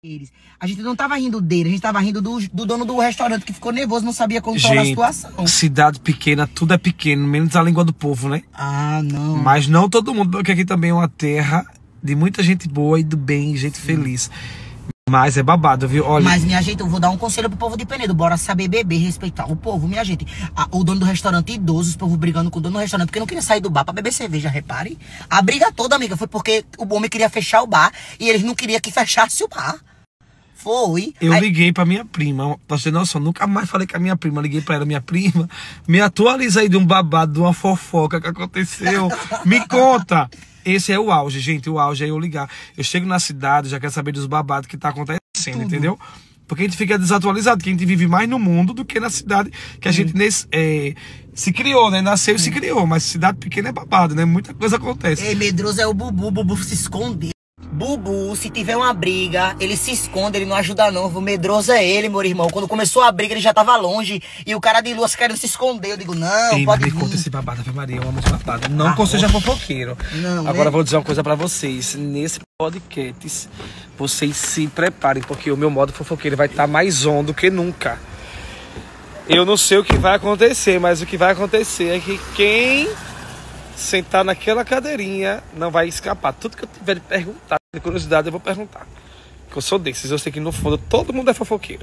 A gente não tava rindo dele, a gente tava rindo do dono do restaurante que ficou nervoso, não sabia controlar a situação. Cidade pequena, tudo é pequeno, menos a língua do povo, né? Ah, não. Mas não todo mundo, porque aqui também é uma terra de muita gente boa e do bem, gente feliz. Mas é babado, viu? Olha. Mas, minha gente, eu vou dar um conselho pro povo de Penedo. Bora saber beber, respeitar o povo, minha gente. O dono do restaurante idoso, os povos brigando com o dono do restaurante, porque não queria sair do bar pra beber cerveja, repare. A briga toda, amiga, foi porque o homem queria fechar o bar e eles não queriam que fechasse o bar. Foi. Eu liguei pra minha prima. Pra você ter noção, nunca mais falei com a minha prima. Liguei pra ela, minha prima. Me atualiza aí de um babado, de uma fofoca que aconteceu. Me conta. Esse é o auge, gente. O auge é eu ligar. Eu chego na cidade, já quero saber dos babados que tá acontecendo, entendeu? Porque a gente fica desatualizado, que a gente vive mais no mundo do que na cidade que a gente se criou, né? Nasceu e se criou. Mas cidade pequena é babado, né? Muita coisa acontece. Ei, medroso é o Bubu. Bubu se esconde. Bubu, se tiver uma briga, ele se esconde, ele não ajuda não. O medroso é ele, meu irmão. Quando começou a briga, ele já tava longe. E o cara de lua querendo se esconder. Eu digo, não, ei, pode me vir. conta esse babado, Ave Maria, eu amo esse babado. Não que eu seja fofoqueiro. Não, agora né? vou dizer uma coisa pra vocês. Nesse podcast, vocês se preparem, porque o meu modo fofoqueiro vai estar mais on do que nunca. Eu não sei o que vai acontecer, mas o que vai acontecer é que quem sentar naquela cadeirinha não vai escapar. Tudo que eu tiver de perguntar, de curiosidade, eu vou perguntar. Porque eu sou desses, eu sei que no fundo todo mundo é fofoqueiro.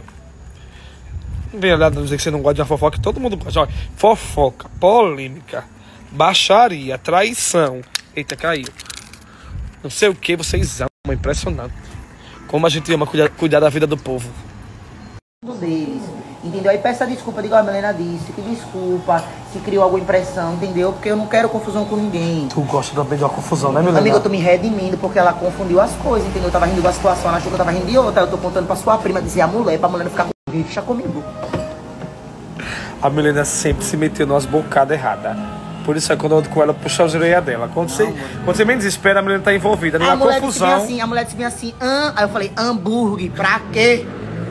Não vem olhar dizer que você não gosta de uma fofoca, todo mundo gosta. Olha, fofoca, polêmica, baixaria, traição. Eita, caiu. Não sei o que, vocês amam, impressionante. Como a gente ama cuidar da vida do povo. Deles, entendeu? Aí peça desculpa, diga, a Milena disse que desculpa se criou alguma impressão, entendeu? Porque eu não quero confusão com ninguém. Tu gosta também de uma confusão, né, Milena? Amiga, eu tô me redimindo porque ela confundiu as coisas, entendeu? Eu tava rindo de uma situação, ela achou que eu tava rindo de outra. Eu tô contando pra sua prima, dizer a mulher, pra mulher não ficar com rixa comigo. A Milena sempre se meteu numas bocadas erradas. Por isso é quando eu ando com ela, puxa a orelha dela. Quando você menos espera, a Milena tá envolvida numa confusão. A mulher disse assim, aí eu falei, hambúrguer, pra quê?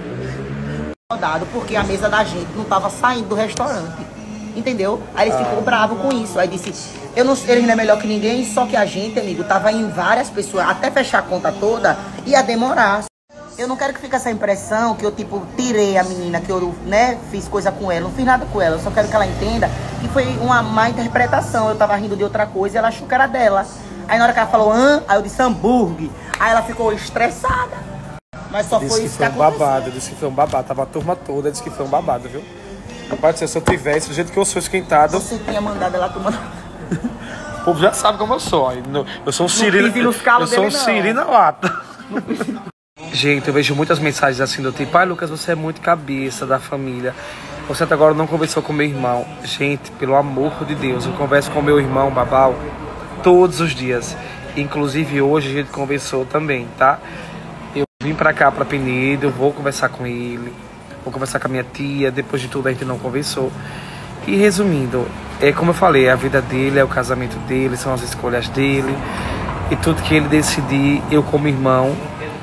Porque a mesa da gente não tava saindo do restaurante, entendeu? Aí ele ficou bravo com isso. Aí disse, ele não é melhor que ninguém, só que a gente, amigo, tava em várias pessoas, até fechar a conta toda, ia demorar. Eu não quero que fique essa impressão que eu, tipo, tirei a menina, que eu, né, fiz coisa com ela, não fiz nada com ela. Eu só quero que ela entenda que foi uma má interpretação. Eu tava rindo de outra coisa e ela achou que era dela. Aí na hora que ela falou, aí eu disse hambúrguer. Aí ela ficou estressada. Mas só disse foi isso que aconteceu. Babado, disse que foi um babado. Tava a turma toda, disse que foi um babado, viu? Rapaz, se eu tivesse, do jeito que eu sou esquentado... Você tinha mandado ela tomar... O povo já sabe como eu sou. Eu sou um Cirino... Eu sou um Cirino na lata. Gente, eu vejo muitas mensagens assim do tipo, pai, Lucas, você é muito cabeça da família. Você até agora não conversou com meu irmão. Gente, pelo amor de Deus, eu converso com meu irmão, Babau, todos os dias. Inclusive hoje a gente conversou também, tá? Eu vim pra cá, pra Penedo, eu vou conversar com ele, vou conversar com a minha tia, depois de tudo a gente não conversou. E resumindo, é como eu falei, a vida dele, é o casamento dele, são as escolhas dele. E tudo que ele decidir, eu como irmão,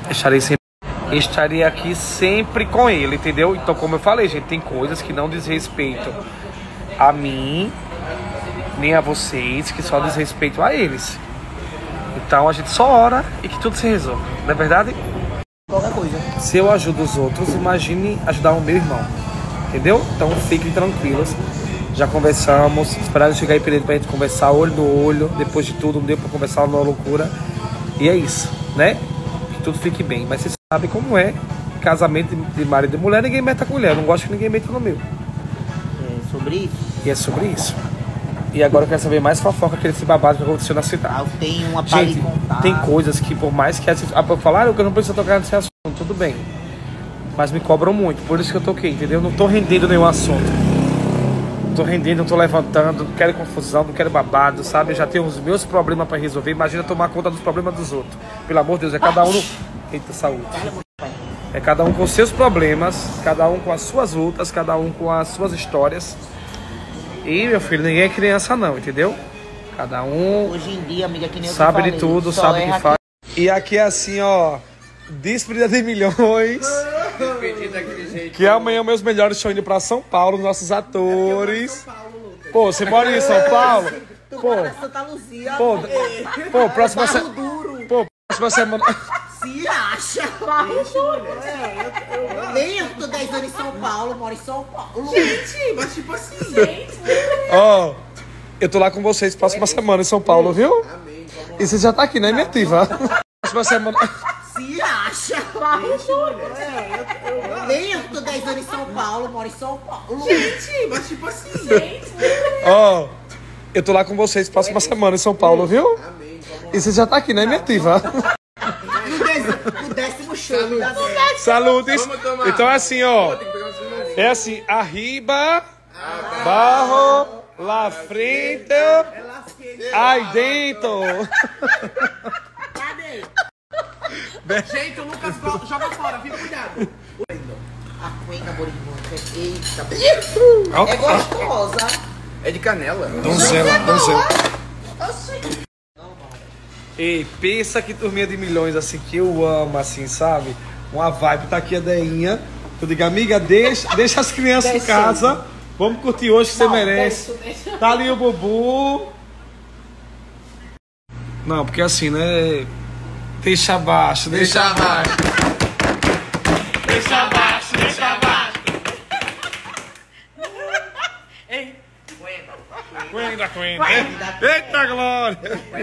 estarei aqui sempre com ele, entendeu? Então, como eu falei, gente, tem coisas que não diz respeito a mim, nem a vocês, que só diz respeito a eles. Então a gente só ora e que tudo se resolve, não é verdade? Qualquer coisa. Se eu ajudo os outros, imagine ajudar o meu irmão, entendeu? Então fiquem tranquilos. Já conversamos, esperaram chegar aí pra gente conversar olho no olho. Depois de tudo, não deu pra conversar numa loucura. E é isso, né? Que tudo fique bem. Mas vocês sabem como é casamento de marido e mulher, ninguém meta com mulher. Eu não gosto que ninguém meta no meu. É sobre isso? E é sobre isso. E agora eu quero saber mais fofoca que esse babado que aconteceu na cidade. Eu tenho uma pra lhe Gente, contar. tem coisas que por mais que falaram que eu não preciso tocar nesse assunto, tudo bem. Mas me cobram muito, por isso que eu toquei, entendeu? Não tô rendendo nenhum assunto. Não tô rendendo, não tô levantando, não quero confusão, não quero babado, sabe? Eu já tenho os meus problemas pra resolver. Imagina tomar conta dos problemas dos outros. Pelo amor de Deus, é cada um no... Eita, saúde. É cada um com os seus problemas, cada um com as suas lutas, cada um com as suas histórias. E, meu filho, ninguém é criança não, entendeu? Cada um hoje em dia, amiga, que nem eu sabe falei, de tudo, sabe o que faz. E aqui é assim, ó, despedida de milhões. Despedida daquele jeito. Que amanhã meus melhores estão indo pra São Paulo, nossos atores. Pô, você mora em São Paulo? Pô, Santa Luzia. próxima semana... Se acha. Nem eu tô 10 anos em São Paulo, moro em São Paulo. Gente, mas tipo assim. Ó, eu tô lá com vocês próxima semana em São Paulo, viu? Amém. E você já tá aqui, né, minha tiva? Próxima semana. Se acha. Nem eu tô 10 anos em São Paulo, moro em São Paulo. Gente, mas tipo assim. Ó, eu tô lá com vocês próxima semana em São Paulo, viu? Amém. E você já tá aqui, né, minha tiva? No 10º show da Saludes. Vamos tomar. Então é assim, ó. Tem que pegar um celularzinho. É assim, arriba, barro, lá frente, aí dentro. Cadê? Gente, o Lucas joga fora, fica cuidado. A cuenca borinhota. Eita. É gostosa. É de canela. Donzela. Ei, pensa que turminha de milhões, assim, que eu amo, assim, sabe? Uma vibe, tá aqui a Deinha. Eu digo, amiga, deixa as crianças em casa. Vamos curtir hoje que você merece. Deixa. Tá ali o Bubu. Não, porque assim, né? Deixa abaixo. Deixa abaixo. Eita glória!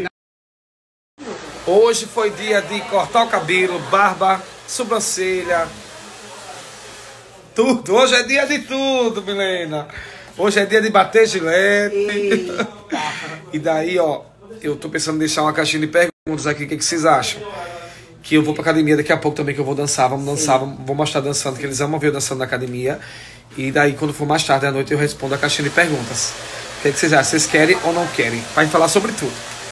Hoje foi dia de cortar o cabelo, barba, sobrancelha. Tudo. Hoje é dia de tudo, Milena. Hoje é dia de bater gilete. E daí, ó, eu tô pensando em deixar uma caixinha de perguntas aqui. O que vocês acham? Que eu vou pra academia daqui a pouco também, que eu vou dançar. Vamos dançar, vou mostrar dançando, que eles amam ver eu dançando na academia. E daí, quando for mais tarde à noite, eu respondo a caixinha de perguntas. O que vocês acham? Vocês querem ou não querem? Vai falar sobre tudo.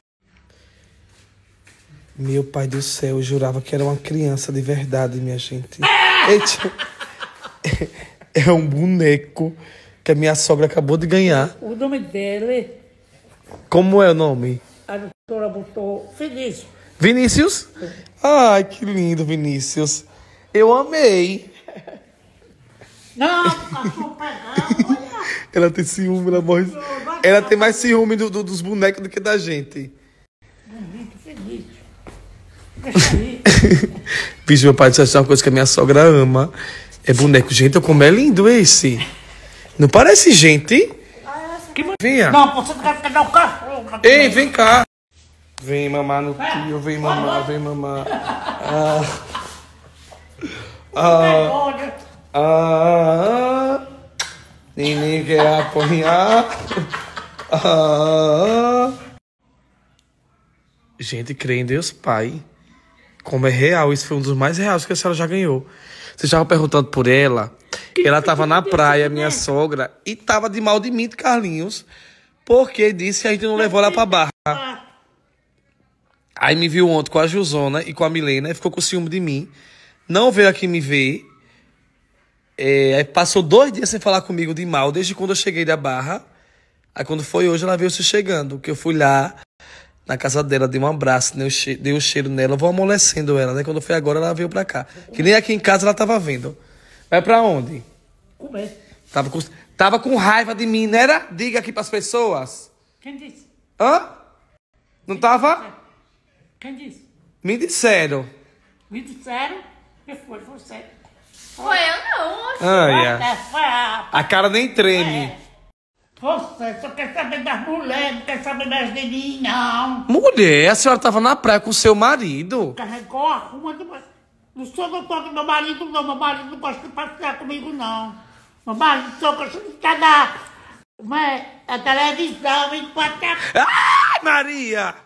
Meu pai do céu, eu jurava que era uma criança de verdade, minha gente. Eita, é um boneco que a minha sogra acabou de ganhar. O nome dele, Como é o nome? a doutora botou Felício. Vinícius? Ai, que lindo, Vinícius. Eu amei. Não, cachorro pegando, olha. Ela tem ciúme, ela morre. Ela tem mais ciúme dos bonecos do que da gente. Bonito, Felício. Deixa aí. Bicho, meu pai disse uma coisa que a minha sogra ama. É boneco. Gente, como é lindo esse. Não parece gente? Venha. Não, você não quer pegar o cachorro. Ei, vem cá. Vem mamar no tio, vem mamar, vem mamar. Ninguém quer apanhar. Gente, crê em Deus Pai. Como é real, isso foi um dos mais reais que a senhora já ganhou. Você estava perguntando por ela. Ela estava na praia, minha sogra, e estava de mal de mim, Carlinhos, porque disse que a gente não levou ela pra barra. Aí me viu ontem com a Jusona e com a Milena e ficou com ciúme de mim. Não veio aqui me ver. Aí passou 2 dias sem falar comigo de mal, desde quando eu cheguei da barra. Aí quando foi hoje, ela veio se chegando. Que eu fui lá na casa dela, dei um abraço, dei um cheiro nela. Eu vou amolecendo ela, né? Quando foi agora, ela veio pra cá. Que nem aqui em casa ela tava vendo. Vai pra onde? Comer. Tava com raiva de mim, não era? Diga aqui pras pessoas. Quem disse? Hã? Não tava? Quem disse? Me disseram. Me disseram que foi você. Foi eu não, oxe. Foi A cara nem treme. você só quer saber das mulheres, não quer saber das meninas, não. Mulher, a senhora tava na praia com seu marido. Carregou a rua do... Não sou doutor do meu marido, não. Meu marido não gosta de passear comigo, não. Meu marido só gosta de ficar a televisão enquanto... Ai, Maria!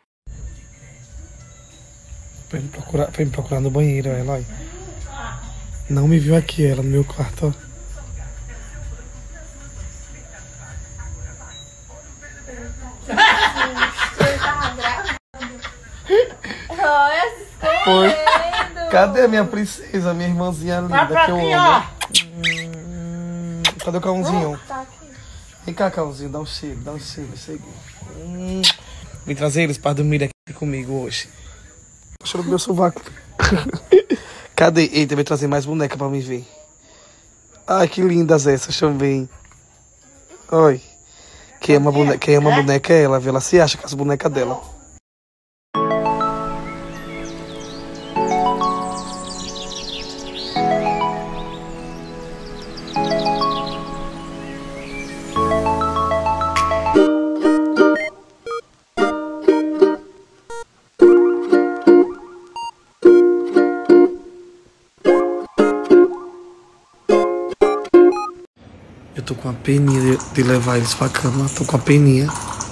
Foi me procurar no banheiro, ela, olha. Não me viu aqui, ela, no meu quarto, ó. Olha, Foi. Cadê a minha princesa, minha irmãzinha linda que eu amo? Cadê o cãozinho? tá aqui. Vem cá, cãozinho, dá um cheiro, chega. Vem trazer eles para dormir aqui comigo hoje. Tá cheirando do meu sovaco. Cadê? Eita, vai trazer mais boneca pra me ver. Ai, que lindas essas também. Oi. Quem ama boneca é ela, viu? Ela se acha com as bonecas dela. Eu tô com a peninha de levar eles pra cama. Tô com a peninha.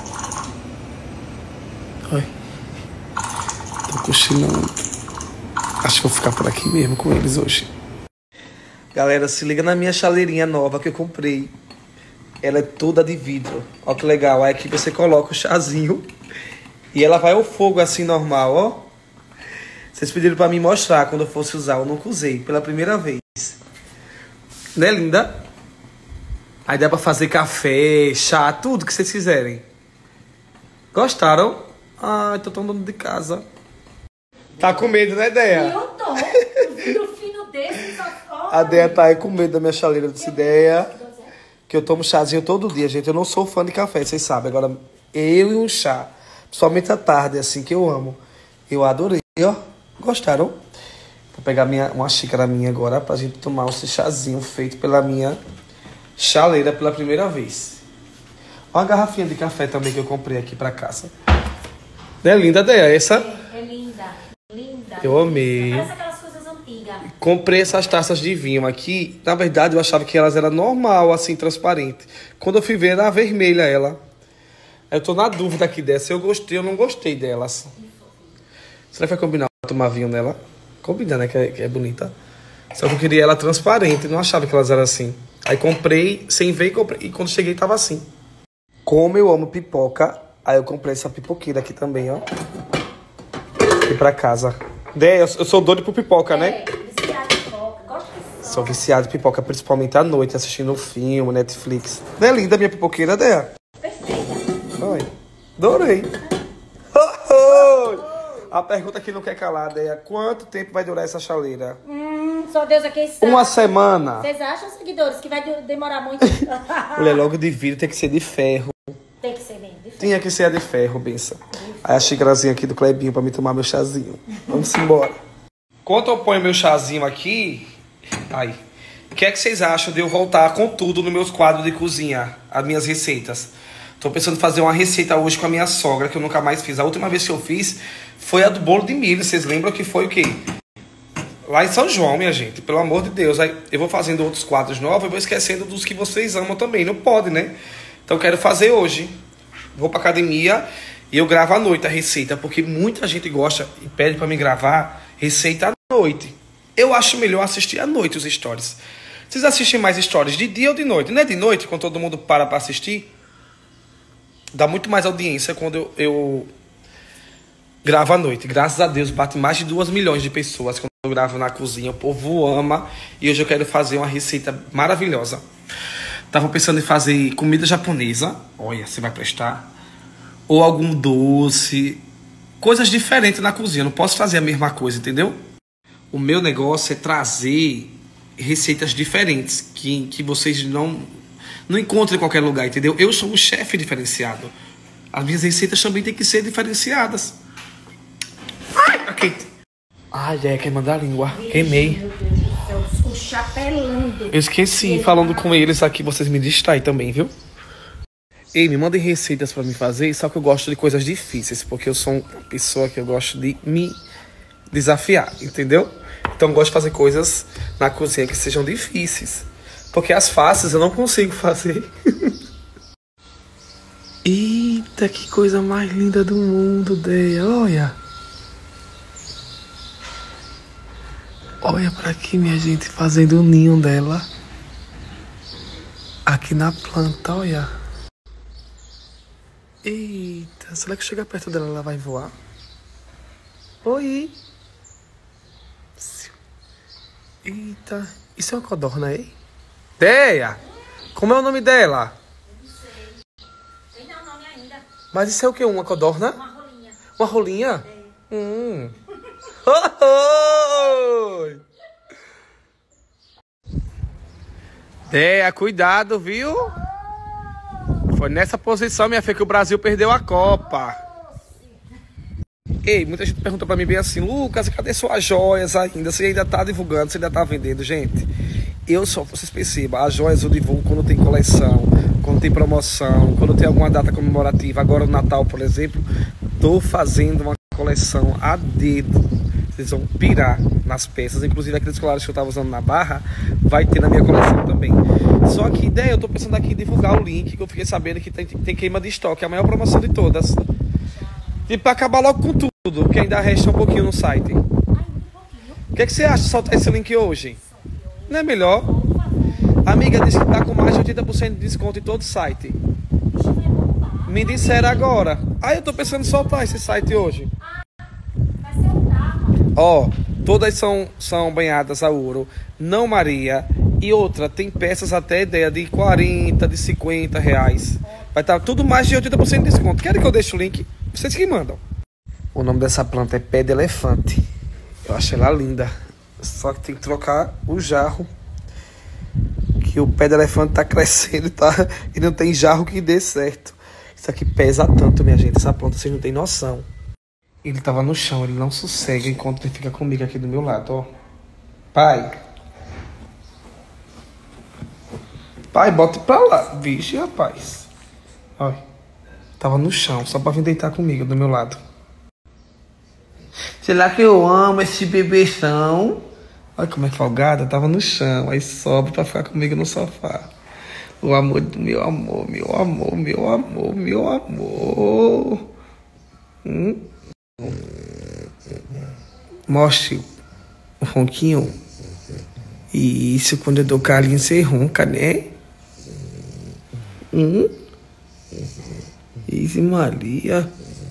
Oi. Tô cochilando. Acho que vou ficar por aqui mesmo com eles hoje. Galera, se liga na minha chaleirinha nova que eu comprei. Ela é toda de vidro. Ó que legal. Aí aqui você coloca o chazinho. E ela vai ao fogo assim normal, ó. Vocês pediram pra mim mostrar quando eu fosse usar. Eu nunca usei. Pela primeira vez. Né, linda? Aí dá pra fazer café, chá, tudo que vocês quiserem. Gostaram? Ai, tô tão dono de casa. Tá com medo, né, Deia? Eu tô. No fino desse, só. A Deia tá aí com medo da minha chaleira dessa ideia. Que eu tomo chazinho todo dia, gente. Eu não sou fã de café, vocês sabem. Agora, eu e um chá. Principalmente à tarde, assim, que eu amo. Eu adorei, ó. Gostaram? Vou pegar uma xícara minha agora pra gente tomar esse chazinho feito pela minha chaleira pela primeira vez. Ó, uma garrafinha de café também que eu comprei aqui pra casa. Não é linda, Deia? Essa? É linda. Linda. Eu amei. Parece aquelas coisas antigas. Comprei essas taças de vinho aqui. Na verdade, eu achava que elas eram normal, assim, transparente. Quando eu fui ver, era vermelha ela. Eu tô na dúvida aqui dessa. Eu gostei, eu não gostei delas. Será que vai combinar tomar vinho nela? Combina, né? Que é bonita. Só que eu queria ela transparente. Não achava que elas eram assim. Aí comprei, sem ver, e quando cheguei tava assim. Como eu amo pipoca, aí eu comprei essa pipoqueira aqui também, ó. E pra casa. Eu sou doido por pipoca, né? Viciado de pipoca. Gosto de Sou viciado de pipoca, principalmente à noite, assistindo um filme, Netflix. Não é linda a minha pipoqueira, Déia? perfeita. Oi. Adorei. A pergunta que não quer calar, Déia. Quanto tempo vai durar essa chaleira? Só Deus aqui sabe. Uma semana. Vocês acham, seguidores, que vai demorar muito? Mulher, logo de vidro tem que ser de ferro. Tem que ser bem diferente. Tinha que ser a de ferro, benção. Aí a xícarazinha aqui do Clebinho pra me tomar meu chazinho. Vamos embora. Enquanto eu ponho meu chazinho aqui... Aí. O que é que vocês acham de eu voltar com tudo nos meus quadros de cozinha? As minhas receitas. Tô pensando em fazer uma receita hoje com a minha sogra, que eu nunca mais fiz. A última vez que eu fiz foi a do bolo de milho. Vocês lembram que foi o quê? Lá em São João, minha gente. Pelo amor de Deus. Aí eu vou fazendo outros quadros novos e vou esquecendo dos que vocês amam também. Não pode, né? Então eu quero fazer hoje. Vou pra academia e eu gravo à noite a receita. Porque muita gente gosta e pede pra me gravar receita à noite. Eu acho melhor assistir à noite os stories. Vocês assistem mais stories de dia ou de noite? Não é de noite, quando todo mundo para pra assistir? Dá muito mais audiência quando eu gravo à noite. Graças a Deus, bate mais de 2 milhões de pessoas quando eu gravo na cozinha. O povo ama. E hoje eu quero fazer uma receita maravilhosa. Tava pensando em fazer comida japonesa. Olha, você vai prestar. Ou algum doce. Coisas diferentes na cozinha. Não posso fazer a mesma coisa, entendeu? O meu negócio é trazer receitas diferentes. Que vocês não encontram em qualquer lugar, entendeu? Eu sou um chefe diferenciado. As minhas receitas também têm que ser diferenciadas. Ai, ok. Ai, quer mandar a língua. Queimei. Meu Deus do céu, o chapelando. Eu esqueci, falando com eles aqui, vocês me distraem também, viu? Ei, me mandem receitas pra me fazer, só que eu gosto de coisas difíceis, porque eu sou uma pessoa que eu gosto de me desafiar, entendeu? Então eu gosto de fazer coisas na cozinha que sejam difíceis, porque as fáceis eu não consigo fazer. Eita, que coisa mais linda do mundo, Déia, olha. Olha pra aqui, minha gente, fazendo o ninho dela. Aqui na planta, olha. Eita, será que chegar perto dela ela vai voar? Oi. Eita, isso é uma codorna aí? Déia, como é o nome dela? Não sei. Tem não nome ainda. Mas isso é o que? Uma codorna? Uma rolinha. Uma rolinha? É. Oi! Déia, cuidado, viu? Foi nessa posição, minha filha, que o Brasil perdeu a Copa. Ei, muita gente pergunta pra mim bem assim, Lucas, cadê suas joias ainda? Você ainda tá divulgando, você ainda tá vendendo, gente? Eu só, vocês percebam, as joias eu divulgo quando tem coleção, quando tem promoção, quando tem alguma data comemorativa. Agora no Natal, por exemplo, tô fazendo uma coleção a dedo. Vocês vão pirar nas peças. Inclusive aqueles colares que eu tava usando na barra, vai ter na minha coleção também. Só que ideia, eu tô pensando aqui em divulgar o link, que eu fiquei sabendo que tem queima de estoque, a maior promoção de todas. E pra acabar logo com tudo, que ainda resta um pouquinho no site. O que você acha de soltar esse link hoje? Não é melhor? A amiga disse que tá com mais de 80% de desconto em todo o site. Me disseram agora. Eu tô pensando em soltar esse site hoje. Ó, todas são banhadas a ouro, não Maria. E outra, tem peças até ideia de 40, de 50 reais. Vai estar tudo mais de 80% de desconto. Querem que eu deixe o link? Vocês que mandam. O nome dessa planta é pé de elefante. Eu acho ela linda. Só que tem que trocar o jarro. Que o pé de elefante tá crescendo, tá? E não tem jarro que dê certo. Isso aqui pesa tanto, minha gente. Essa planta, vocês não tem noção. Ele tava no chão, ele não sossega enquanto ele fica comigo aqui do meu lado, ó. Pai. Pai, bota pra lá. Vixe, rapaz. Olha. Tava no chão, só pra vir deitar comigo do meu lado. Será que eu amo esse bebeção? Olha como é folgada, tava no chão. Aí sobe pra ficar comigo no sofá. O amor do meu amor, meu amor, meu amor, meu amor. Mostre o ronquinho. E isso, quando eu dou carinho, você ronca, né? Isso, Maria.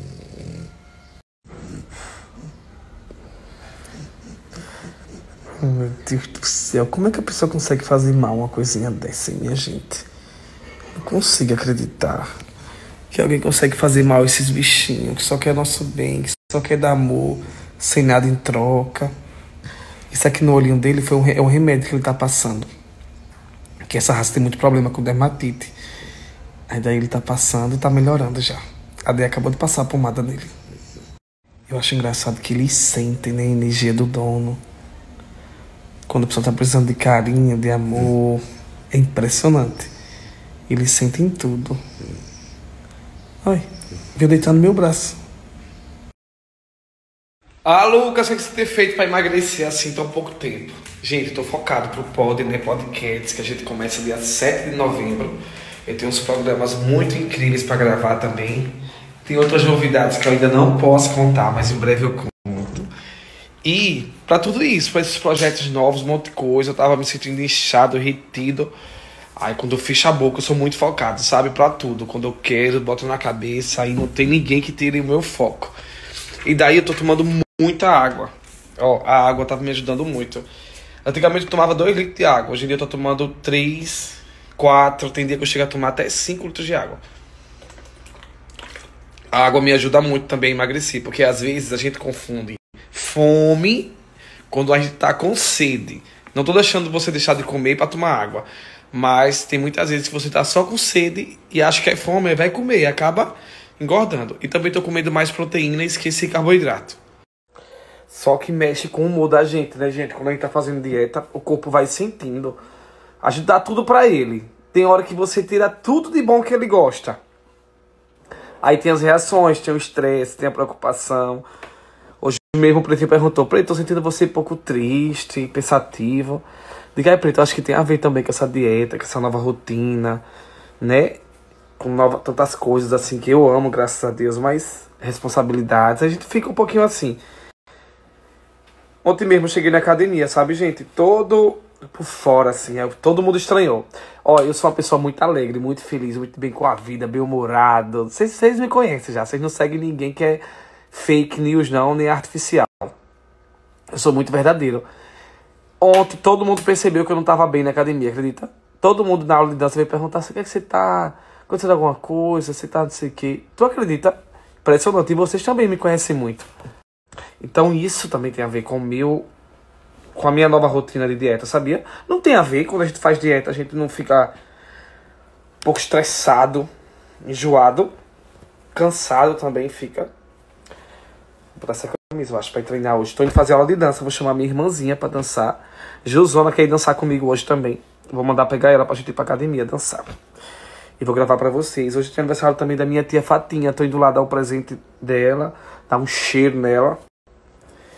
Oh, meu Deus do céu. Como é que a pessoa consegue fazer mal uma coisinha dessa, minha gente? Não consigo acreditar que alguém consegue fazer mal a esses bichinhos, que só quer nosso bem, que só quer dar amor, sem nada em troca. Isso aqui no olhinho dele é um remédio que ele tá passando. Que essa raça tem muito problema com dermatite. Aí daí ele tá passando e tá melhorando já. A Dea acabou de passar a pomada nele. Eu acho engraçado que eles sentem, né, a energia do dono. Quando a pessoa tá precisando de carinho, de amor. É impressionante. Eles sentem tudo. Olha, veio deitar no meu braço. Lucas, o que você tem feito pra emagrecer assim tão pouco tempo? Gente, eu tô focado pro Podcasts, que a gente começa dia 7 de novembro. Eu tenho uns programas muito incríveis pra gravar também. Tem outras novidades que eu ainda não posso contar, mas em breve eu conto. E pra tudo isso, pra esses projetos novos, um monte de coisa, eu tava me sentindo inchado, retido. Aí quando eu fecho a boca, eu sou muito focado, sabe? Pra tudo. Quando eu quero, eu boto na cabeça, aí não tem ninguém que tire o meu foco. E daí eu tô tomando muita água. Ó, a água tava me ajudando muito. Antigamente eu tomava 2 litros de água. Hoje em dia eu tô tomando 3, 4. Tem dia que eu chego a tomar até 5 litros de água. A água me ajuda muito também a emagrecer. Porque às vezes a gente confunde fome quando a gente tá com sede. Não tô deixando você deixar de comer pra tomar água. Mas tem muitas vezes que você tá só com sede e acha que é fome, vai comer e acaba engordando. E também tô comendo mais proteína e esqueci carboidrato. Só que mexe com o humor da gente, né, gente? Quando a gente tá fazendo dieta, o corpo vai sentindo. A gente dá tudo pra ele. Tem hora que você tira tudo de bom que ele gosta. Aí tem as reações, tem o estresse, tem a preocupação. Hoje mesmo o Preto perguntou: Preto, tô sentindo você um pouco triste, pensativo. Diga aí, Preto, acho que tem a ver também com essa dieta, com essa nova rotina, né? Com tantas coisas assim que eu amo, graças a Deus, mas responsabilidades, a gente fica um pouquinho assim. Ontem mesmo eu cheguei na academia, sabe, gente? Todo por fora, assim, todo mundo estranhou. Ó, eu sou uma pessoa muito alegre, muito feliz, muito bem com a vida, bem-humorado. Vocês me conhecem já, vocês não seguem ninguém que é fake news não, nem artificial. Eu sou muito verdadeiro. Ontem todo mundo percebeu que eu não tava bem na academia, acredita? Todo mundo na aula de dança veio perguntar: você quer que você tá acontecendo alguma coisa, você tá não sei o quê. Tu acredita? Impressionante. E vocês também me conhecem muito. Então isso também tem a ver com a minha nova rotina de dieta, sabia? Não tem a ver, quando a gente faz dieta, a gente não fica um pouco estressado, enjoado, cansado também fica. Vou botar essa camisa, eu acho, pra ir treinar hoje. Tô indo fazer aula de dança, vou chamar minha irmãzinha pra dançar. Gilzona quer ir dançar comigo hoje também. Vou mandar pegar ela pra gente ir pra academia dançar. E vou gravar pra vocês. Hoje tem aniversário também da minha tia Fatinha. Tô indo lá dar o presente dela, dar um cheiro nela.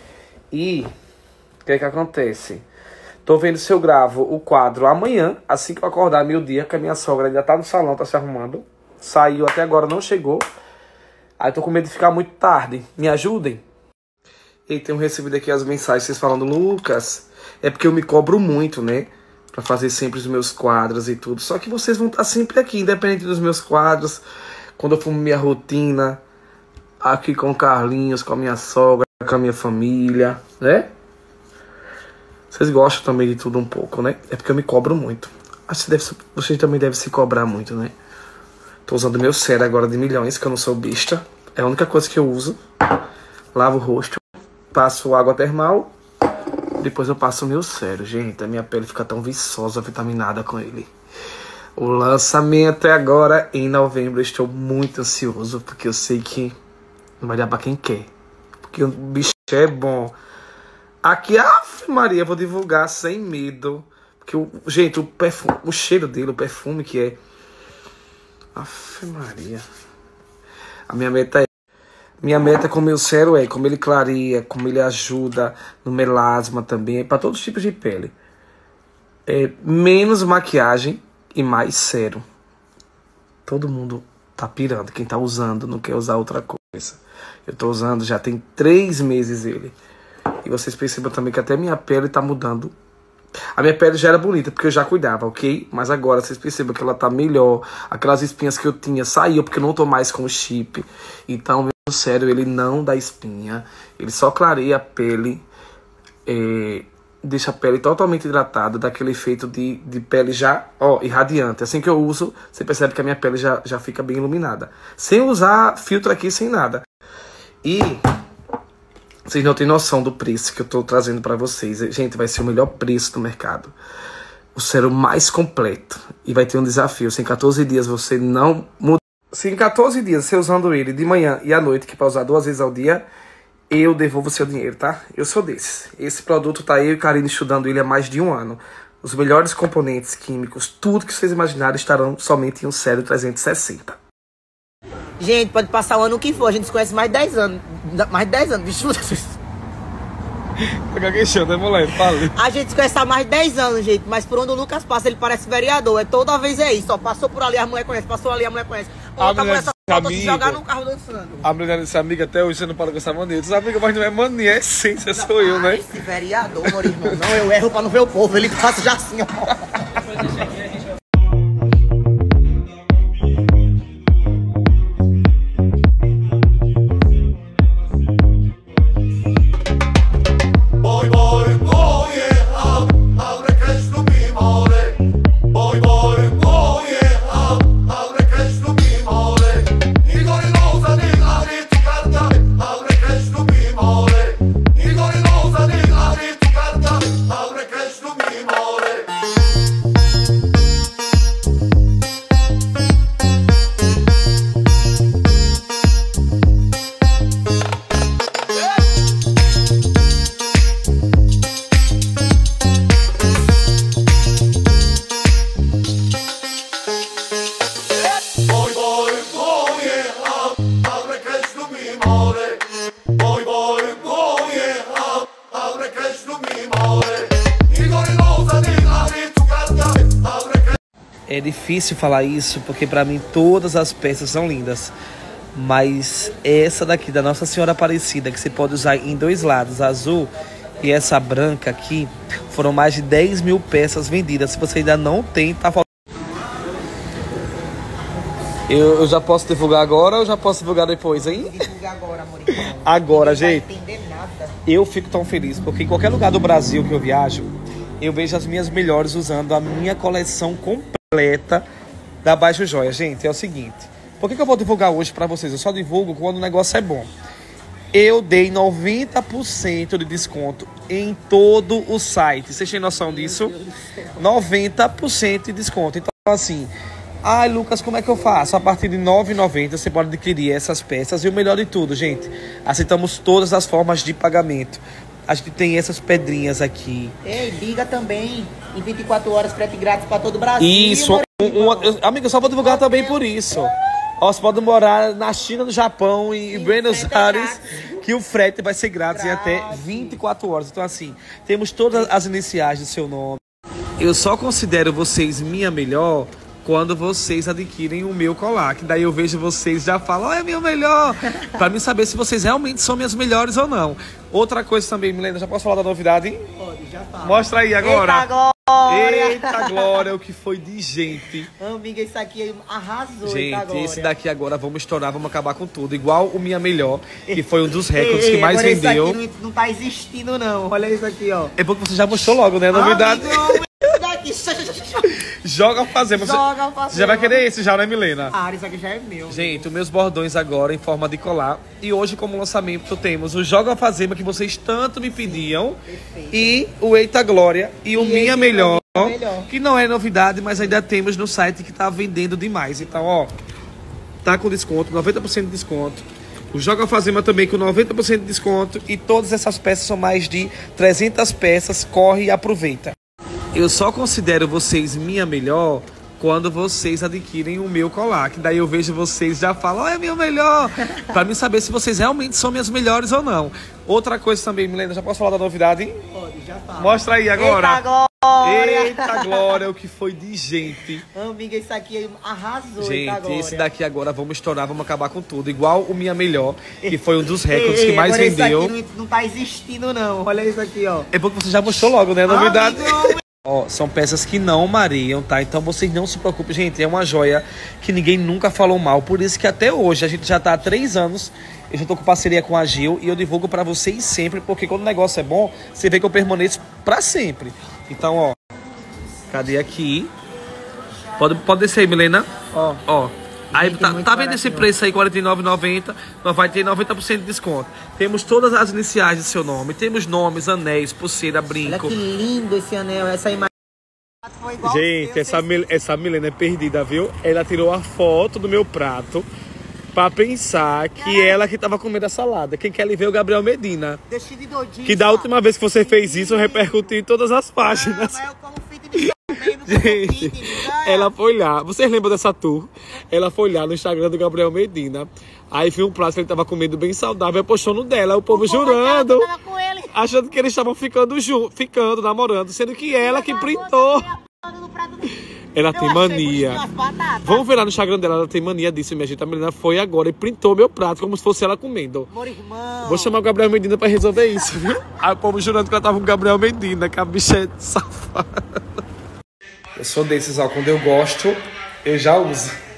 E o que é que acontece? Tô vendo se eu gravo o quadro amanhã, assim que eu acordar, meio-dia, que a minha sogra ainda tá no salão, tá se arrumando. Saiu até agora, não chegou. Aí tô com medo de ficar muito tarde. Me ajudem? E tenho recebido aqui as mensagens, vocês falando, Lucas, é porque eu me cobro muito, né? Pra fazer sempre os meus quadros e tudo. Só que vocês vão estar sempre aqui, independente dos meus quadros. Quando eu for minha rotina, aqui com o Carlinhos, com a minha sogra, com a minha família, né? Vocês gostam também de tudo um pouco, né? É porque eu me cobro muito. Acho que vocês também devem se cobrar muito, né? Tô usando meu sérum agora de milhões, que eu não sou besta. É a única coisa que eu uso. Lavo o rosto, passo água termal, depois eu passo o meu sérum. Gente, a minha pele fica tão viçosa, vitaminada com ele. O lançamento é agora em novembro. Eu estou muito ansioso, porque eu sei que não vai dar pra quem quer. Porque o bicho é bom. Aqui, Maria, vou divulgar sem medo. Porque, gente, o perfume, o cheiro dele, o perfume que é... Maria. A minha meta com o meu sérum é como ele clareia, como ele ajuda no melasma também, é para todos os tipos de pele. É menos maquiagem e mais sérum. Todo mundo tá pirando. Quem tá usando não quer usar outra coisa. Eu tô usando já tem 3 meses ele. E vocês percebam também que até minha pele tá mudando. A minha pele já era bonita, porque eu já cuidava, ok? Mas agora vocês percebam que ela tá melhor. Aquelas espinhas que eu tinha saiu, porque eu não tô mais com o chip. Então, meu sérum, ele não dá espinha. Ele só clareia a pele. Deixa a pele totalmente hidratada. Dá aquele efeito de pele já, irradiante. Assim que eu uso, você percebe que a minha pele já fica bem iluminada. Sem usar filtro aqui, sem nada. E... vocês não têm noção do preço que eu tô trazendo pra vocês. Gente, vai ser o melhor preço do mercado. O sérum mais completo. E vai ter um desafio. Se em 14 dias você não mudar... Se em 14 dias você usando ele de manhã e à noite, que é pra usar 2 vezes ao dia, eu devolvo o seu dinheiro, tá? Eu sou desses. Esse produto tá eu e Karine estudando ele há mais de 1 ano. Os melhores componentes químicos, tudo que vocês imaginarem estarão somente em um sérum 360. Gente, pode passar o ano que for, a gente se conhece mais de 10 anos. Mais de 10 anos, bicho. Gaguejando, né, moleque? Fala. A gente se conhece há mais de 10 anos, gente. Mas por onde o Lucas passa, ele parece vereador. É toda vez é isso. Ó, passou por ali, a mulher conhece. Passou ali, a mulher conhece. Outra mulher só falta se jogar no carro dançando. A mulher desse amiga até hoje você não fala com essa mania. Tu sabe, mas não é mania, é essência, sou eu, né? Esse vereador, meu irmão. Não, eu erro pra não ver o povo. Ele passa já assim, ó. É difícil falar isso, porque pra mim todas as peças são lindas. Mas essa daqui, da Nossa Senhora Aparecida, que você pode usar em 2 lados, azul e essa branca aqui, foram mais de 10 mil peças vendidas. Se você ainda não tem, tá faltando. Eu já posso divulgar agora ou já posso divulgar depois, hein? Vou divulgar agora, amor. Agora, gente. Não vai entender nada. Eu fico tão feliz, porque em qualquer lugar do Brasil que eu viajo, eu vejo as minhas melhores usando a minha coleção completa da Baixo Joia. Gente, é o seguinte. Por que eu vou divulgar hoje pra vocês? Eu só divulgo quando o negócio é bom. Eu dei 90% de desconto em todo o site. Vocês têm noção disso? 90% de desconto. Então, assim... Ai, Lucas, como é que eu faço? A partir de R$ 9,90 você pode adquirir essas peças. E o melhor de tudo, gente, aceitamos todas as formas de pagamento. A gente tem essas pedrinhas aqui. Ei, liga também. Em 24 horas, frete grátis para todo o Brasil. Isso. Amiga, eu só vou divulgar também por isso. Ó, você pode morar na China, no Japão e em Buenos Aires, que o frete vai ser grátis em até 24 horas. Então, assim, temos todas as iniciais do seu nome. Eu só considero vocês minha melhor quando vocês adquirem o meu colar. Que daí eu vejo vocês já falam, é meu melhor. Pra mim saber se vocês realmente são minhas melhores ou não. Outra coisa também, Milena, já posso falar da novidade? Pode, já fala. Mostra aí agora. Eita, Glória! Eita, Glória, o que foi de gente. Amiga, isso aqui arrasou. Gente, esse daqui agora vamos estourar, vamos acabar com tudo. Igual o Minha Melhor, que foi um dos recordes que mais vendeu. Isso aqui não tá existindo, não. Olha isso aqui, ó. É bom que você já mostrou logo, né? A novidade. Daqui. Joga alfazema. Você já vai querer esse já, né, Milena? Ah, isso aqui já é meu. Gente, os meus bordões agora em forma de colar. E hoje, como lançamento, temos o Joga Alfazema, que vocês tanto me pediam. Perfeito. E o Eita Glória e o Minha Melhor. Que não é novidade, mas ainda temos no site que tá vendendo demais. Então, ó, tá com desconto, 90% de desconto. O Joga Alfazema também com 90% de desconto. E todas essas peças são mais de 300 peças. Corre e aproveita. Eu só considero vocês minha melhor quando vocês adquirem o meu colar. Que daí eu vejo vocês já falam, é meu melhor. Pra mim saber se vocês realmente são minhas melhores ou não. Outra coisa também, Milena, já posso falar da novidade? Pode, já fala. Mostra aí agora. Eita, Glória! Eita, Glória, o que foi de gente. Amiga, isso aqui arrasou. Gente, esse daqui agora vamos estourar, vamos acabar com tudo. Igual o Minha Melhor, que foi um dos recordes que mais vendeu. Isso aqui não tá existindo, não. Olha isso aqui, ó. É bom que você já mostrou logo, né? A novidade. Amigo, Ó, são peças que não mareiam, tá? Então vocês não se preocupem, gente. É uma joia que ninguém nunca falou mal. Por isso que até hoje, a gente já tá há 3 anos. Eu já tô com parceria com a Gil e eu divulgo pra vocês sempre. Porque quando o negócio é bom, você vê que eu permaneço pra sempre. Então, ó. Cadê aqui? Pode descer aí, Milena. Ó. Aí tá vendo esse preço aí, R$ 49,90, nós vai ter 90% de desconto. Temos todas as iniciais de seu nome, temos nomes, anéis, pulseira, brinco. olha que lindo esse anel, essa imagem. Foi igual Gente, essa Milena é perdida, viu? Ela tirou a foto do meu prato pra pensar que ela que tava comendo a salada. Quem quer lhe ver é o Gabriel Medina. Deixa de doidinho. Que da última vez que você fez isso, repercutiu em todas as páginas. Mas eu como fit de Gente, ela foi lá. Vocês lembram dessa tour? Ela foi lá no Instagram do Gabriel Medina. Aí viu um prato que ele tava comendo bem saudável e postou no dela. O povo jurando, achando que eles estavam ficando, namorando, sendo que ela que printou. Ela tem mania. Vamos ver lá no Instagram dela, ela tem mania disso, minha gente. A menina foi agora e printou meu prato como se fosse ela comendo. Vou chamar o Gabriel Medina pra resolver isso, viu? Aí o povo jurando que ela tava com o Gabriel Medina, que a bicha é safada. Eu sou desses, ó, quando eu gosto, eu já uso.